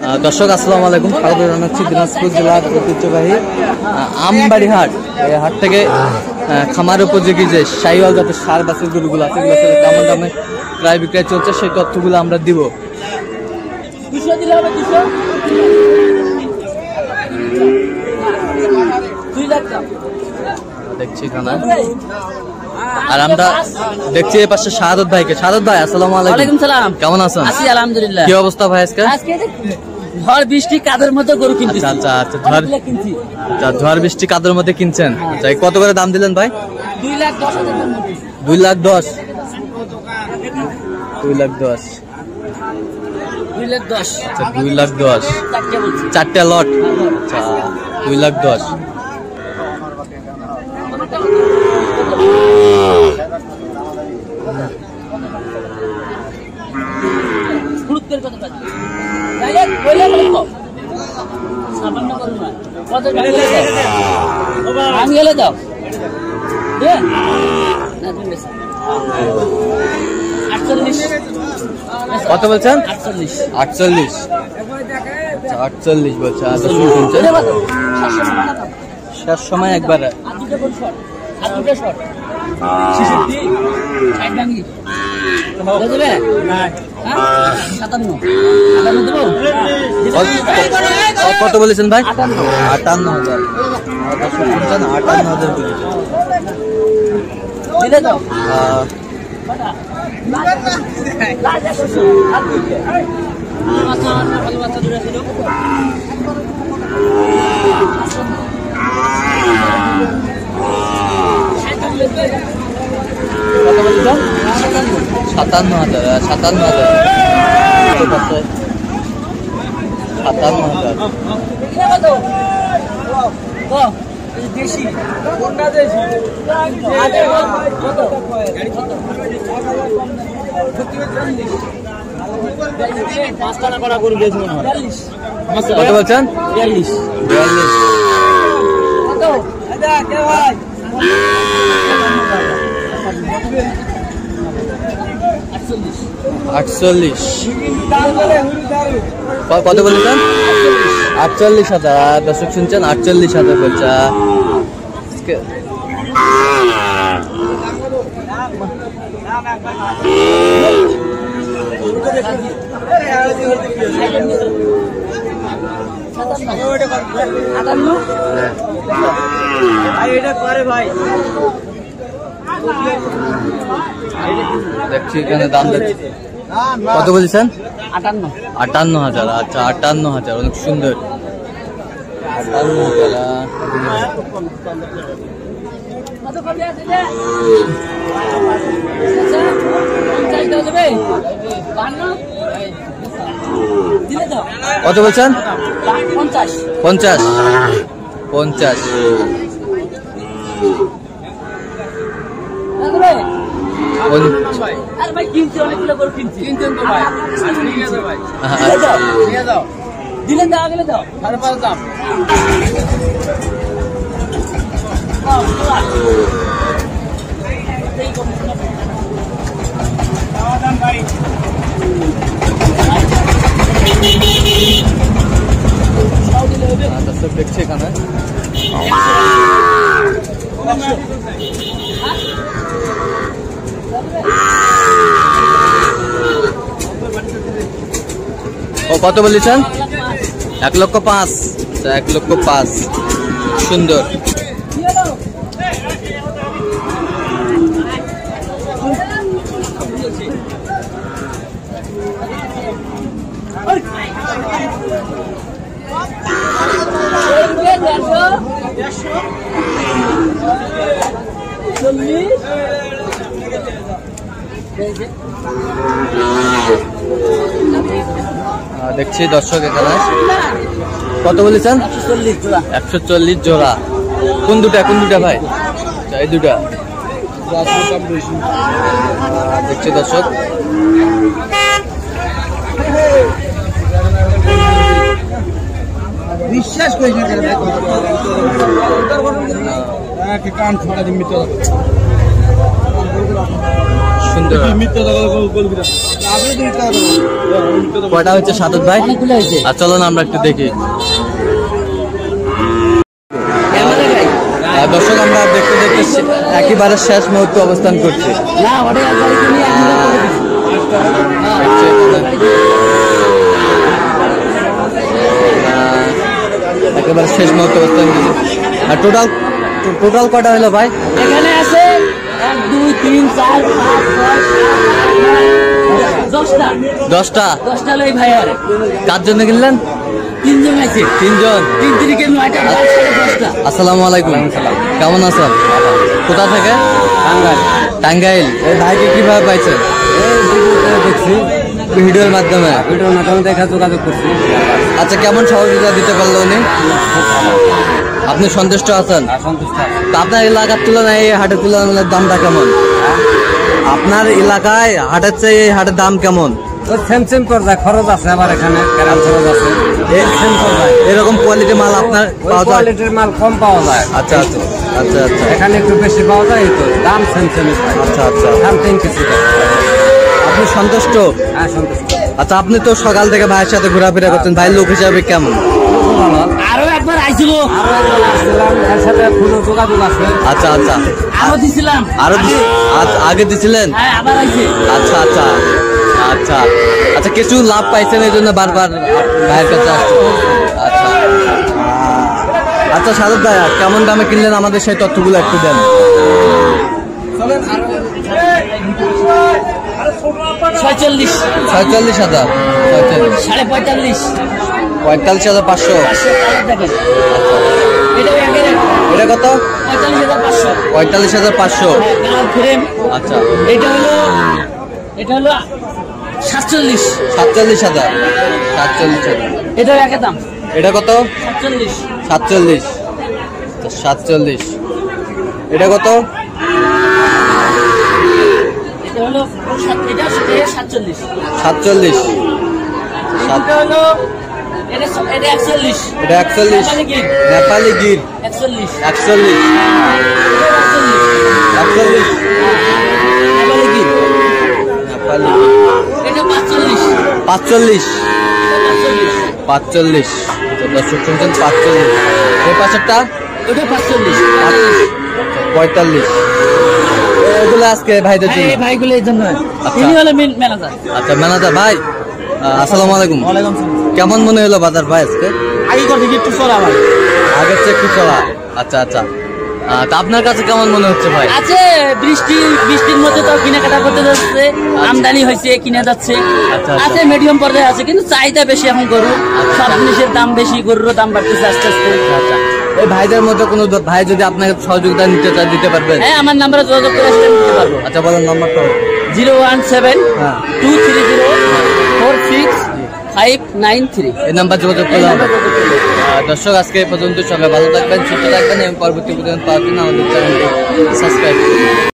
দর্শক আসসালামু আলাইকুম, স্বাগত জানাচ্ছি দিনাজপুর জেলার ঐতিহ্যবাহী আমবাড়ি হাট। এই হাট থেকে খামার উপযোগী যে শাহিওয়াল জাতের ষাঁড় বাছুর গরুগুলো আছে সেগুলো কেমন দামে ক্রয় বিক্রয় চলছে সেই তথ্যগুলো আমরা দিব। দেখছি এখানে আর আমরা দেখছি এই পাশে শাহাদত ভাইকে। শাহাদত ভাই আসসালামু আলাইকুম। সালাম, কেমন আছেন? আছি আলহামদুলিল্লাহ। কি অবস্থা ভাই আজকে? ঝড় বৃষ্টি কাদের মধ্যে গরু কিনছি। আচ্ছা আচ্ছা, ঝড় বৃষ্টি কাদের মধ্যে কিনছেন। আচ্ছা, কত করে দাম দিলেন ভাই? 2,10,000। 2,10,000। 2,10,000। আচ্ছা 2,10,000 চারটে লট। আচ্ছা 2,10,000। কত বলছেন? 48। 48 বলছে। শেষ সময় একবার কত বলেছেন ভাই? 58,000। 58,000 কত বলেছেন? 57,000। 57,000। 57,000। দেশি কত বলছেন? 42। 48। কত বলেছেন? 48,000। দর্শক শুনছেন 48,000 বলছে। দেখছি এখানে দাম দেখছি। কত বলেছেন? 58,000। আচ্ছা 58,000, অনেক সুন্দর। 58,000। কত বলছেন? 50। 50। দর্শক দেখছি এখানে কত বলেছেন? 1,05,000। 1,05,000। সুন্দর। দেখছি দর্শক এখানে কত বলেছেন? 140 জোড়া। কোন দুটা ভাই? এই দুটা দেখছি দর্শক। বিশ্বাস করি সুন্দর। কয়টা হচ্ছে সাদত ভাই? অনেকগুলো হয়েছে। আর চলো না আমরা একটু দেখি। দর্শক আমরা দেখতে দেখতে একেবারে শেষ মুহূর্তে অবস্থান করছি। না ওটা একবারে কিনে একদিনে করে দিছি। একেবারে শেষ মুহূর্তে অবস্থান করছি। আর টোটাল কয়টা হলো ভাই? এখানে আছে 1 2 3 4 5 6 7 10টা 10টা লই ভাই। আর কার জন্য কিনলেন? 3 জন আছে। 3 জন। 3 তারিখে 9টা 10টা। আসসালামু আলাইকুম। কেমন আছেন? কোথা থেকে? টাঙ্গাইল। টাঙ্গাইল। এই ভাইকে কিভাবে পাইছেন? দেখছি ভিডিওর মাধ্যমে। ভিডিওর মাধ্যমে দেখা যোগাযোগ করছি। আচ্ছা, কেমন সহযোগিতা দিতে পারলো উনি? আপনি সন্তুষ্ট আছেন? সন্তুষ্ট আছি। তো আপনার এলাকার তুলনায় এই হাটের তুলনায় দামটা কেমন? আপনার এলাকায় হাটের চেয়ে এই হাটের দাম কেমন? ওই সেম পর্যায়ে খরচ আছে, আবার এখানে কেরাল খরচ আছে। সেম পর্যায়ে এরকম কোয়ালিটি মাল আপনার পাওয়া যায়? কোয়ালিটির মাল কম পাওয়া যায়। আচ্ছা আচ্ছা আচ্ছা আচ্ছা এখানে একটু বেশি পাওয়া যায়, এই তো দাম সেম। আচ্ছা আচ্ছা। দাম 3 কেজি। আপনি সন্তুষ্ট? হ্যাঁ সন্তুষ্ট। আচ্ছা, আপনি তো সকাল থেকে ভাইয়ের সাথে ঘোরাফেরা করছেন, ভাইয়ের লোক হিসাবে কেমন? ভালো। আরো একবার আইছিল। আরো একবার আসছিলাম, এর সাথে কোনো যোগাযোগ আছে। আচ্ছা আচ্ছা। আরো দিছিলাম। আগে দিছিলেন? হ্যাঁ আবার আইছে। আচ্ছা আচ্ছা আচ্ছা আচ্ছা। কিছু লাভ পাইছেন এই জন্য বারবার ভাইয়ের কাছে আসছেন? আচ্ছা আচ্ছা। সাদত ভাই, কেমন দামে কিনলেন আমাদের সেই তথ্যগুলো একটু দেন। 46 46,000। 45.5 45,500। দেখেন এটা একেবারে এটা কত? 45,500। 45,500। Colour frame. আচ্ছা। এটা হলো 47। 47,000। 47,000। এটার একই দাম। এটা কত? 47। 47। 47। এটা কত? এটা হলো এটা 47। 47। এটা হলো এটা 41। এটা 41। নেপালি গির। নেপালি গির 41। 41। 41। নেপালি গির। নেপালি গির। এটা 45। 45। এটা 45। 45। দর্শক শুনছেন 45। এই পাশেরটা? ওটা 45। 45। এগুলো আজকে ভাইদের জন্য। এই ভাইগুলো এই জন্য। আচ্ছা। ইনি হলো ম্যানেজার। আচ্ছা, ম্যানেজার ভাই, আসসালামু আলাইকুম। ওয়ালাইকুম আসসালাম। কেমন মনে হলো বাজার ভাই আজকে? আগে কথা একটু চলা ভাই। আগের চেয়ে একটু চড়া। আচ্ছা আচ্ছা। তা আপনার কাছে কেমন মনে হচ্ছে ভাই? আছে বৃষ্টির মধ্যে তো কেনাকাটা করতে যাচ্ছে, আমদানি হয়েছে, কিনে যাচ্ছে। আচ্ছা। আছে মিডিয়াম পর্যায়ে আছে, কিন্তু চাহিদা বেশি এখন গরু। সব জিনিসের দাম বেশি, গরুর দাম বাড়তেছে আস্তে আস্তে। আচ্ছা। এই ভাইদের মধ্যে কোনো ভাই যদি আপনাকে সহযোগিতা নিতে চায় দিতে পারবেন? হ্যাঁ, আমার নাম্বারে যোগাযোগ করে আসলে নিতে পারবো। আচ্ছা, বলেন নাম্বারটা। 017 হ্যাঁ। 230 46 593। এই নাম্বার যোগাযোগ করলে হবে। দর্শক, আজকে এই পর্যন্ত। সবাই ভালো থাকবেন, সুস্থ থাকবেন এবং পরবর্তী পর্যন্ত পাওয়ার জন্য আমাদের চ্যানেলটি সাবস্ক্রাইব করুন।